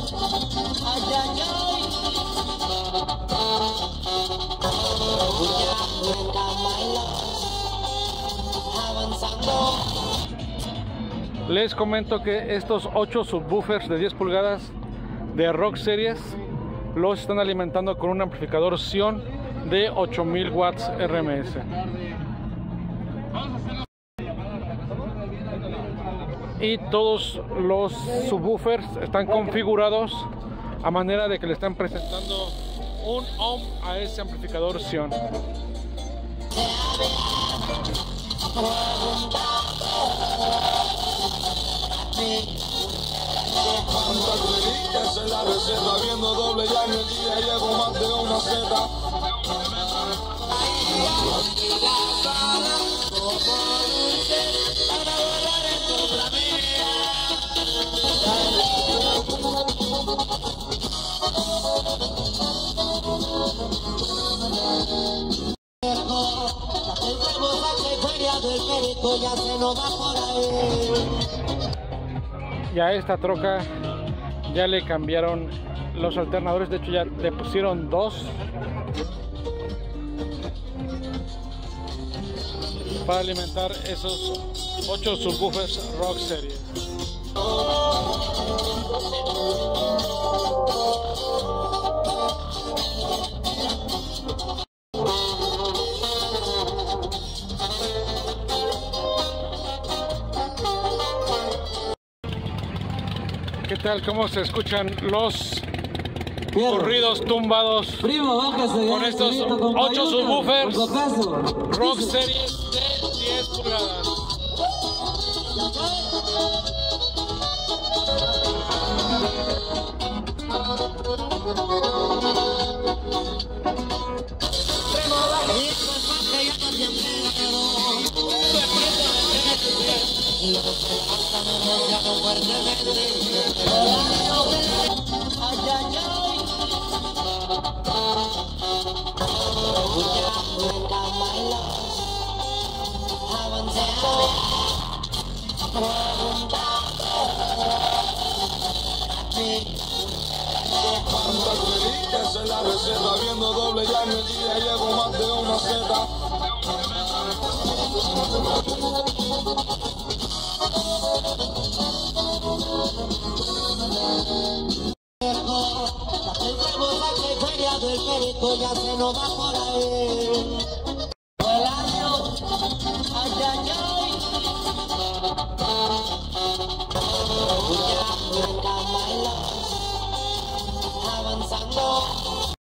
Ay, ay, ay. Avanzando. Les comento que estos 8 subwoofers de 10 pulgadas de Rock Series los están alimentando con un amplificador Sion de 8000 watts RMS. Y todos los subwoofers están configurados a manera de que le están presentando un ohm a ese amplificador Sion. Esa es la receta, viendo doble ya en el día llevo más de una zeta. Y a esta troca ya le cambiaron los alternadores, de hecho ya le pusieron 2 para alimentar esos 8 subwoofers Rock Series. ¿Qué tal? ¿Cómo se escuchan los corridos tumbados con estos 8 subwoofers Rock Series de 10 pulgadas? Esa es la receta, viendo doble ya en el día llevo más de una zeta. El perito ya se nos va por ahí. El año, ay, ay, ay. Avanzando.